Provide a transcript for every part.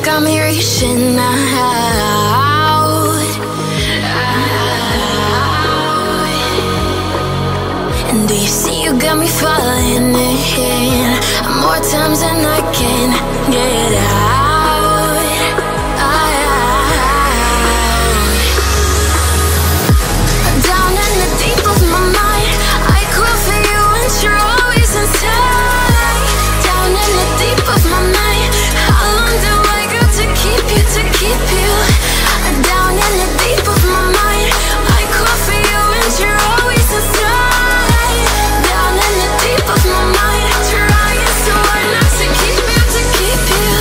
got me reaching out. And do you see you got me falling in more times than I can get out. Down in the deep of my mind, I call for you and you're always inside. Down in the deep of my mind, how long do I got to keep you, to keep you? Down in the deep of my mind, I call for you and you're always inside. Down in the deep of my mind, trying so hard not to keep you, to keep you.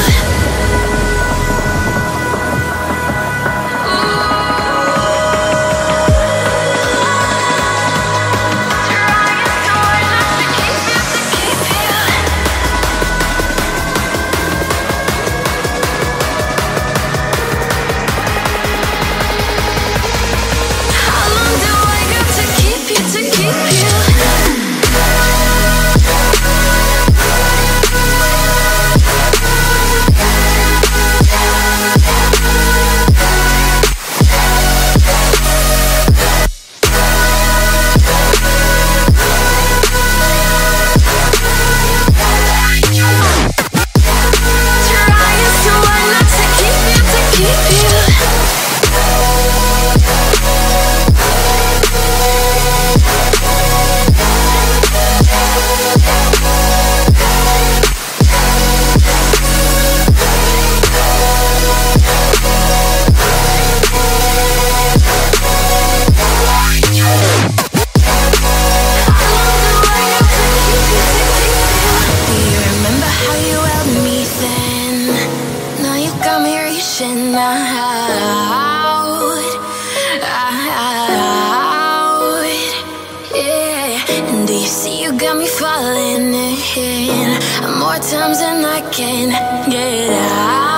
More times than I can get out.